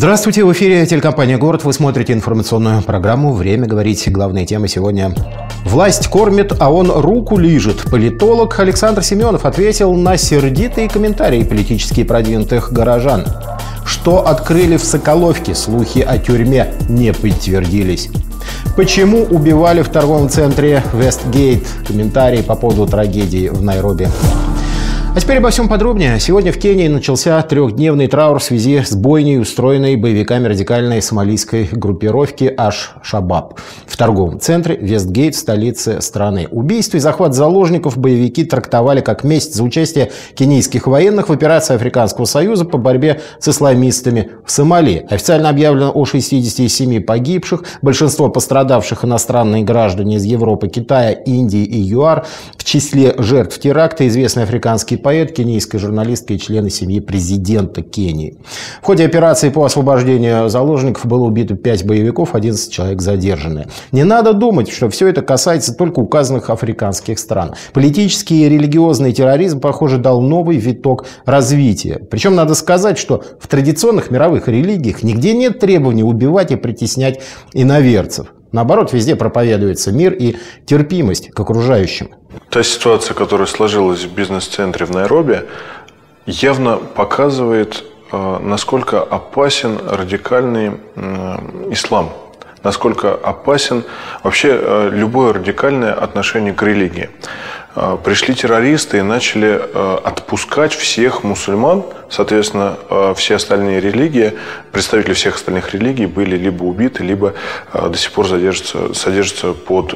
Здравствуйте, в эфире телекомпания «Город». Вы смотрите информационную программу «Время говорить». Главные темы сегодня. Власть кормит, а он руку лижет. Политолог Александр Семенов ответил на сердитые комментарии политически продвинутых горожан. Что открыли в Соколовке, слухи о тюрьме не подтвердились. Почему убивали в торговом центре Вестгейт? Комментарии по поводу трагедии в Найроби. А теперь обо всем подробнее. Сегодня в Кении начался трехдневный траур в связи с бойней, устроенной боевиками радикальной сомалийской группировки Аш-Шабаб в торговом центре Вестгейт в столице страны. Убийство и захват заложников боевики трактовали как месть за участие кенийских военных в операции Африканского союза по борьбе с исламистами в Сомали. Официально объявлено о 67 погибших, большинство пострадавших иностранные граждане из Европы, Китая, Индии и ЮАР. В числе жертв теракта известный африканский поэт, кенийская журналистка и члены семьи президента Кении. В ходе операции по освобождению заложников было убито 5 боевиков, 11 человек задержаны. Не надо думать, что все это касается только указанных африканских стран. Политический и религиозный терроризм, похоже, дал новый виток развития. Причем надо сказать, что в традиционных мировых религиях нигде нет требований убивать и притеснять иноверцев. Наоборот, везде проповедуется мир и терпимость к окружающим. Та ситуация, которая сложилась в бизнес-центре в Найроби, явно показывает, насколько опасен радикальный ислам, насколько опасен вообще любое радикальное отношение к религии. Пришли террористы и начали отпускать всех мусульман, соответственно, все остальные религии, представители всех остальных религий были либо убиты, либо до сих пор содержатся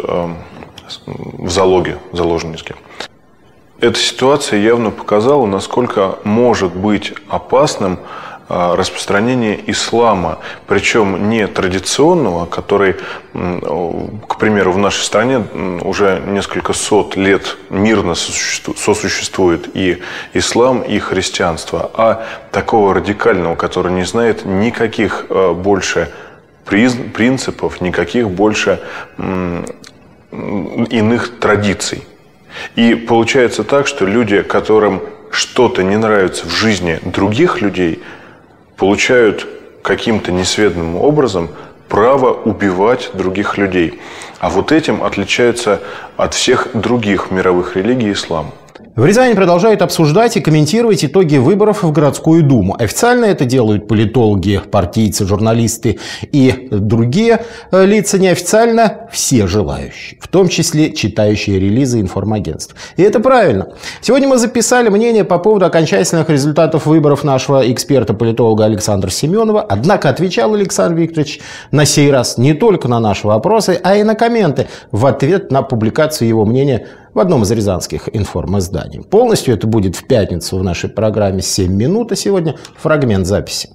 в залоге, заложники. Эта ситуация явно показала, насколько может быть опасным распространение ислама, причем не традиционного, который, к примеру, в нашей стране уже несколько сот лет мирно сосуществует и ислам, и христианство, а такого радикального, который не знает никаких больше принципов, никаких больше иных традиций. И получается так, что люди, которым что-то не нравится в жизни других людей, получают каким-то несведомым образом право убивать других людей. А вот этим отличается от всех других мировых религий ислам. В Рязани продолжают обсуждать и комментировать итоги выборов в городскую думу. Официально это делают политологи, партийцы, журналисты и другие лица. Неофициально все желающие, в том числе читающие релизы информагентств. И это правильно. Сегодня мы записали мнение по поводу окончательных результатов выборов нашего эксперта-политолога Александра Семенова. Однако отвечал Александр Викторович на сей раз не только на наши вопросы, а и на комменты в ответ на публикацию его мнения в одном из рязанских информизданий. Полностью это будет в пятницу в нашей программе «7 минут», а сегодня фрагмент записи.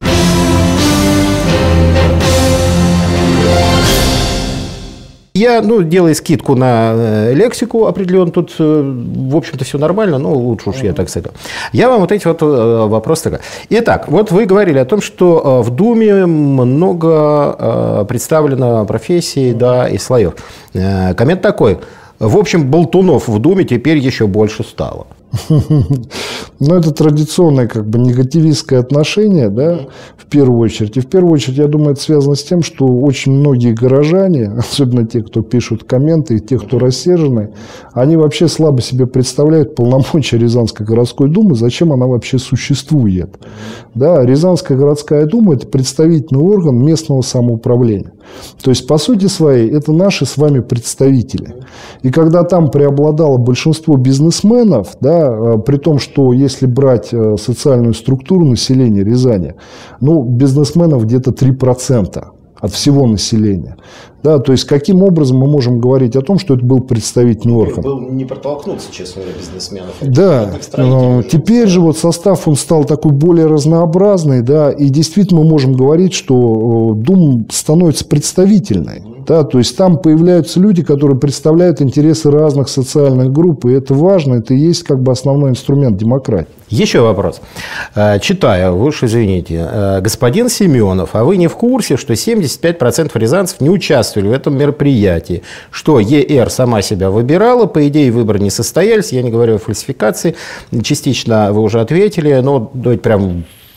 Я, делаю скидку на лексику определенно, тут, в общем-то, все нормально, но лучше уж я так сказал. Я вам вот эти вот вопросы. Итак, вот вы говорили о том, что в Думе много представлено профессий, да, и слоев. Коммент такой. В общем, болтунов в Думе теперь еще больше стало. Но это традиционное негативистское отношение, да, в первую очередь. И в первую очередь, я думаю, это связано с тем, что очень многие горожане, особенно те, кто пишут комменты, и те, кто рассержены, они вообще слабо себе представляют полномочия Рязанской городской думы, зачем она вообще существует. Да, Рязанская городская дума – это представительный орган местного самоуправления. То есть, по сути своей, это наши с вами представители. И когда там преобладало большинство бизнесменов, да, при том, что если брать социальную структуру населения Рязани, бизнесменов где-то 3% от всего населения. Да, то есть, каким образом мы можем говорить о том, что это был представительный орган? Был не протолкнуться, честно говоря, бизнесменов. Да, теперь же вот состав он стал такой более разнообразный, да, и действительно мы можем говорить, что Дума становится представительной. Да, то есть, там появляются люди, которые представляют интересы разных социальных групп, и это важно, это и есть основной инструмент демократии. Еще вопрос. Читаю, вы уж извините. Господин Семенов, а вы не в курсе, что 75% рязанцев не участвовали в этом мероприятии? Что ЕР сама себя выбирала, по идее выборы не состоялись, я не говорю о фальсификации, частично вы уже ответили, но давайте прям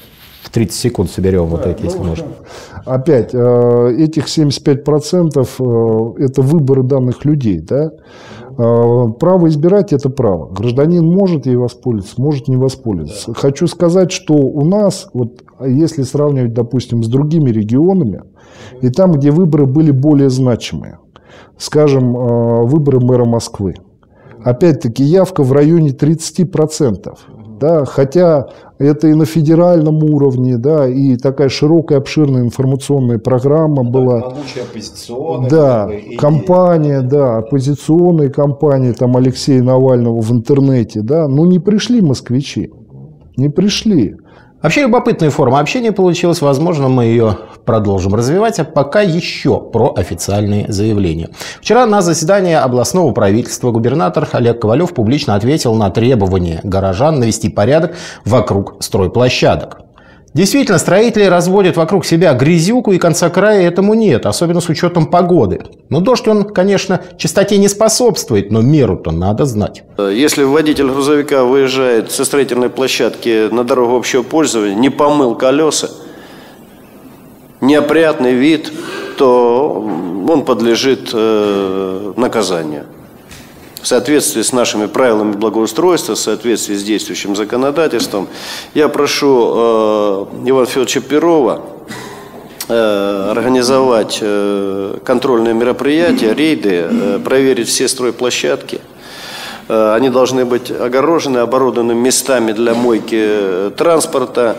в 30 секунд соберем вот эти, если можно. Опять, этих 75% это выборы данных людей, да? Право избирать – это право. Гражданин может ей воспользоваться, может не воспользоваться. Хочу сказать, что у нас, вот, если сравнивать, допустим, с другими регионами, и там, где выборы были более значимые, скажем, выборы мэра Москвы, опять-таки явка в районе 30%. Да, хотя это и на федеральном уровне, да, и такая широкая, обширная информационная программа была. Да, кампания, да, оппозиционные кампании там Алексея Навального в интернете, да, но не пришли москвичи, не пришли. Вообще любопытная форма общения получилась. Возможно, мы ее продолжим развивать. А пока еще про официальные заявления. Вчера на заседании областного правительства губернатор Олег Ковалев публично ответил на требования горожан навести порядок вокруг стройплощадок. Действительно, строители разводят вокруг себя грязюку, и конца края этому нет, особенно с учетом погоды. Но дождь, он, конечно, чистоте не способствует, но меру-то надо знать. Если водитель грузовика выезжает со строительной площадки на дорогу общего пользования, не помыл колеса, неопрятный вид, то он подлежит наказанию. В соответствии с нашими правилами благоустройства, в соответствии с действующим законодательством, я прошу Ивана Федоровича Перова организовать контрольные мероприятия, рейды, проверить все стройплощадки. Они должны быть огорожены, оборудованы местами для мойки транспорта.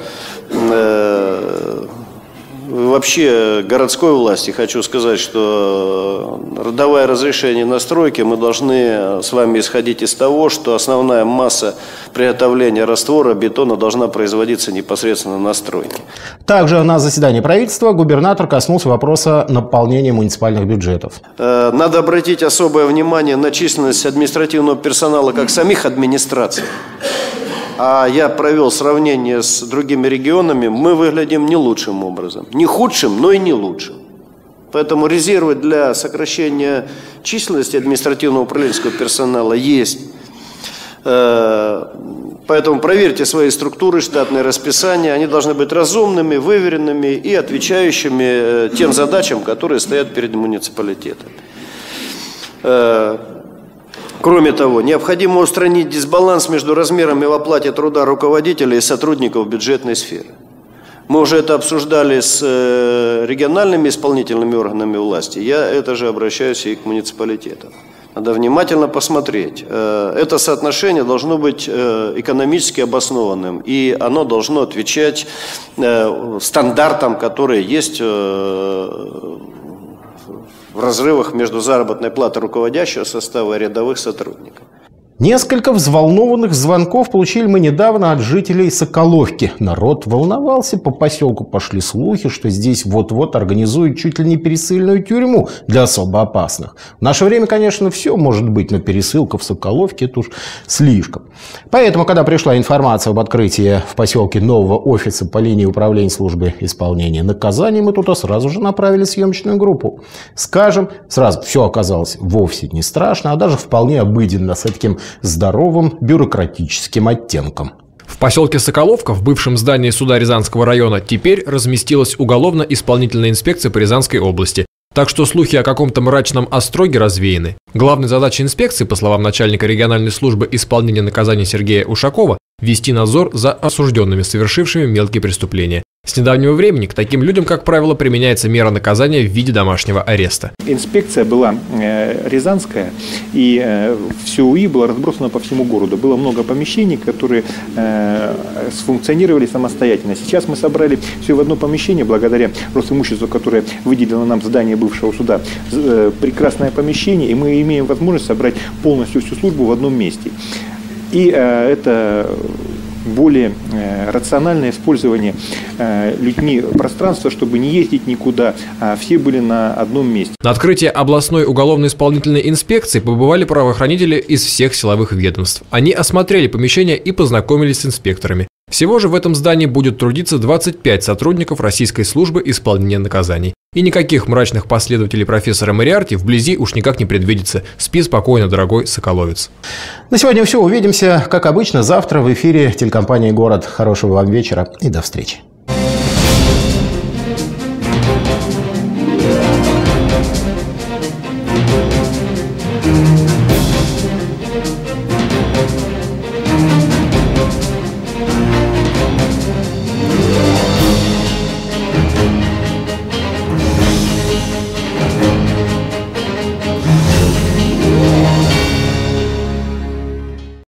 Вообще городской власти хочу сказать, что давая разрешение на стройки, мы должны с вами исходить из того, что основная масса приготовления раствора бетона должна производиться непосредственно на стройке. Также на заседании правительства губернатор коснулся вопроса наполнения муниципальных бюджетов. Надо обратить особое внимание на численность административного персонала как самих администраций. А я провел сравнение с другими регионами, мы выглядим не лучшим образом. Не худшим, но и не лучшим. Поэтому резервы для сокращения численности административного управленческого персонала есть. Поэтому проверьте свои структуры, штатные расписания. Они должны быть разумными, выверенными и отвечающими тем задачам, которые стоят перед муниципалитетом. Кроме того, необходимо устранить дисбаланс между размерами в оплате труда руководителей и сотрудников бюджетной сферы. Мы уже это обсуждали с региональными исполнительными органами власти. Я это же обращаюсь и к муниципалитетам. Надо внимательно посмотреть. Это соотношение должно быть экономически обоснованным, и оно должно отвечать стандартам, которые есть в разрывах между заработной платой руководящего состава и рядовых сотрудников. Несколько взволнованных звонков получили мы недавно от жителей Соколовки. Народ волновался, по поселку пошли слухи, что здесь вот-вот организуют чуть ли не пересыльную тюрьму для особо опасных. В наше время, конечно, все может быть, но пересылка в Соколовке – это уж слишком. Поэтому, когда пришла информация об открытии в поселке нового офиса по линии управления службы исполнения наказаний, мы туда сразу же направили съемочную группу. Скажем, сразу все оказалось вовсе не страшно, а даже вполне обыденно, с таким здоровым бюрократическим оттенком. В поселке Соколовка, в бывшем здании суда Рязанского района, теперь разместилась уголовно-исполнительная инспекция по Рязанской области. Так что слухи о каком-то мрачном остроге развеяны. Главной задачей инспекции, по словам начальника региональной службы исполнения наказаний Сергея Ушакова, вести надзор за осужденными, совершившими мелкие преступления. С недавнего времени к таким людям, как правило, применяется мера наказания в виде домашнего ареста. Инспекция была рязанская, и все УИ было разбросано по всему городу. Было много помещений, которые сфункционировали самостоятельно. Сейчас мы собрали все в одно помещение, благодаря Росимуществу, которое выделило нам здание бывшего суда. Прекрасное помещение, и мы имеем возможность собрать полностью всю службу в одном месте. И это более рациональное использование людьми пространства, чтобы не ездить никуда, а все были на одном месте. На открытии областной уголовно-исполнительной инспекции побывали правоохранители из всех силовых ведомств. Они осмотрели помещение и познакомились с инспекторами. Всего же в этом здании будет трудиться 25 сотрудников Российской службы исполнения наказаний. И никаких мрачных последователей профессора Мориарти вблизи уж никак не предвидится. Спи спокойно, дорогой соколовец. На сегодня все. Увидимся, как обычно, завтра в эфире телекомпании «Город». Хорошего вам вечера и до встречи.